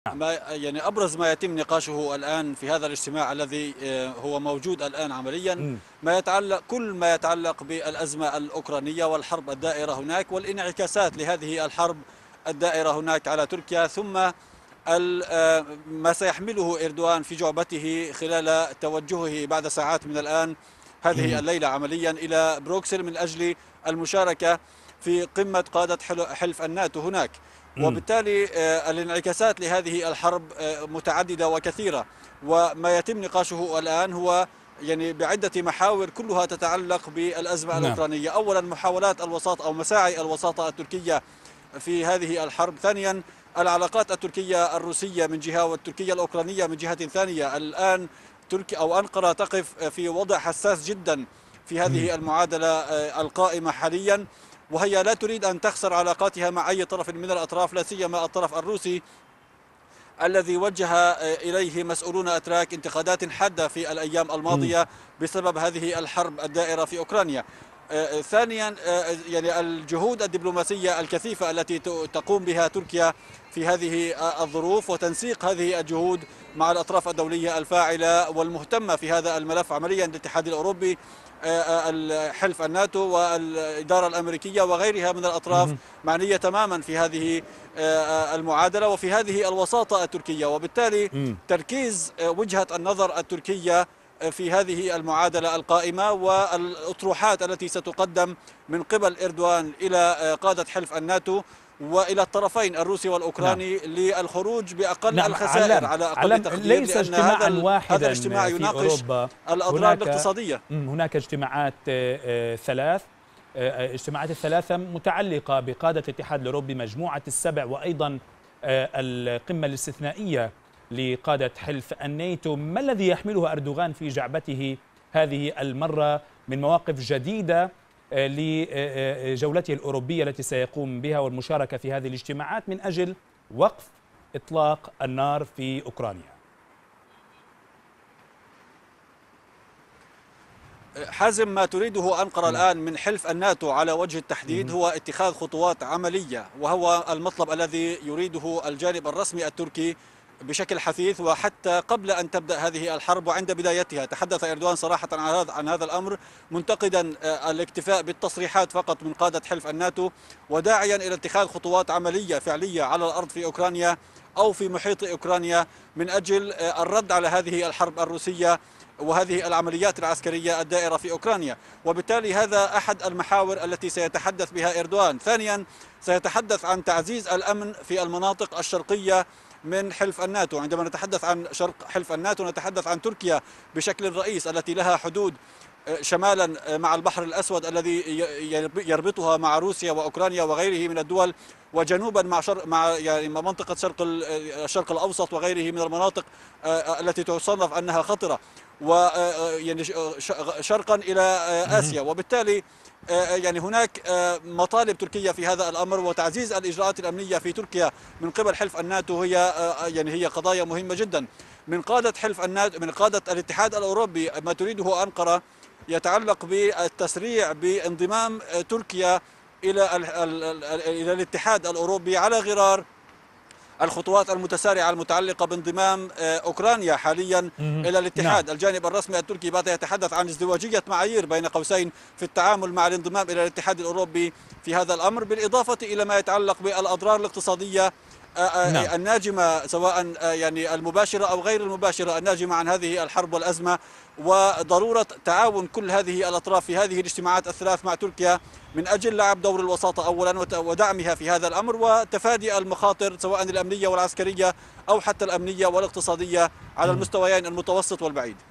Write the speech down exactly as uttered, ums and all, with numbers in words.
ما يعني أبرز ما يتم نقاشه الآن في هذا الاجتماع الذي هو موجود الآن عمليا ما يتعلق كل ما يتعلق بالأزمة الأوكرانية والحرب الدائرة هناك والانعكاسات لهذه الحرب الدائرة هناك على تركيا، ثم ما سيحمله إردوغان في جعبته خلال توجهه بعد ساعات من الآن هذه الليلة عمليا إلى بروكسل من أجل المشاركة في قمة قادة حلف الناتو هناك. وبالتالي الانعكاسات لهذه الحرب متعددة وكثيرة، وما يتم نقاشه الآن هو يعني بعدة محاور كلها تتعلق بالأزمة نعم. الأوكرانية. أولا محاولات الوساطة أو مساعي الوساطة التركية في هذه الحرب. ثانيا العلاقات التركية الروسية من جهة والتركية الأوكرانية من جهة ثانية. الآن تركيا أو أنقرة تقف في وضع حساس جدا في هذه المعادلة القائمة حاليا، وهي لا تريد أن تخسر علاقاتها مع أي طرف من الأطراف، لا سيما الطرف الروسي الذي وجه إليه مسؤولون أتراك انتقادات حادة في الأيام الماضية بسبب هذه الحرب الدائرة في أوكرانيا. آه ثانيا آه يعني الجهود الدبلوماسية الكثيفة التي تقوم بها تركيا في هذه الظروف وتنسيق هذه الجهود مع الأطراف الدولية الفاعلة والمهتمة في هذا الملف عمليا الاتحاد الأوروبي، آه حلف الناتو والإدارة الأمريكية وغيرها من الأطراف معنية تماما في هذه المعادلة وفي هذه الوساطة التركية. وبالتالي تركيز وجهة النظر التركية في هذه المعادلة القائمة والأطروحات التي ستقدم من قبل إردوغان إلى قادة حلف الناتو وإلى الطرفين الروسي والأوكراني نعم. للخروج بأقل نعم. الخسائر علم. على أقل تقدير، ليس اجتماعا واحدا هذا الاجتماع في يناقش الأضرار الاقتصادية. هناك اجتماعات ثلاث اجتماعات الثلاثة متعلقة بقادة الاتحاد الأوروبي، مجموعة السبع، وأيضا القمة الاستثنائية لقادة حلف الناتو. ما الذي يحمله أردوغان في جعبته هذه المرة من مواقف جديدة لجولته الأوروبية التي سيقوم بها والمشاركة في هذه الاجتماعات من أجل وقف إطلاق النار في أوكرانيا؟ حازم، ما تريده أنقرة الآن من حلف الناتو على وجه التحديد هو اتخاذ خطوات عملية، وهو المطلب الذي يريده الجانب الرسمي التركي بشكل حثيث. وحتى قبل أن تبدأ هذه الحرب وعند بدايتها تحدث إردوغان صراحة عن هذا عن هذا الأمر، منتقدا الاكتفاء بالتصريحات فقط من قادة حلف الناتو وداعيا إلى اتخاذ خطوات عملية فعلية على الأرض في أوكرانيا أو في محيط أوكرانيا من أجل الرد على هذه الحرب الروسية وهذه العمليات العسكرية الدائرة في أوكرانيا. وبالتالي هذا أحد المحاور التي سيتحدث بها إردوغان. ثانيا سيتحدث عن تعزيز الأمن في المناطق الشرقية من حلف الناتو. عندما نتحدث عن شرق حلف الناتو نتحدث عن تركيا بشكل رئيس التي لها حدود شمالا مع البحر الأسود الذي يربطها مع روسيا وأوكرانيا وغيره من الدول، وجنوبا مع شرق مع يعني منطقة شرق الشرق الأوسط وغيره من المناطق التي تصنف أنها خطرة، ويعني شرقا إلى آسيا. وبالتالي يعني هناك مطالب تركية في هذا الأمر، وتعزيز الإجراءات الأمنية في تركيا من قبل حلف الناتو هي يعني هي قضايا مهمة جدا. من قادة حلف الناتو من قادة الاتحاد الأوروبي ما تريده أنقرة يتعلق بالتسريع بانضمام تركيا إلى إلى الاتحاد الأوروبي على غرار الخطوات المتسارعة المتعلقة بانضمام أوكرانيا حاليا إلى الاتحاد. نعم. الجانب الرسمي التركي بات يتحدث عن ازدواجية معايير بين قوسين في التعامل مع الانضمام إلى الاتحاد الأوروبي في هذا الأمر، بالإضافة إلى ما يتعلق بالأضرار الاقتصادية نعم. الناجمة سواء يعني المباشرة أو غير المباشرة الناجمة عن هذه الحرب والأزمة، وضرورة تعاون كل هذه الأطراف في هذه الاجتماعات الثلاث مع تركيا من أجل لعب دور الوساطة أولا ودعمها في هذا الأمر وتفادي المخاطر سواء الأمنية والعسكرية أو حتى الأمنية والاقتصادية على المستويين المتوسط والبعيد.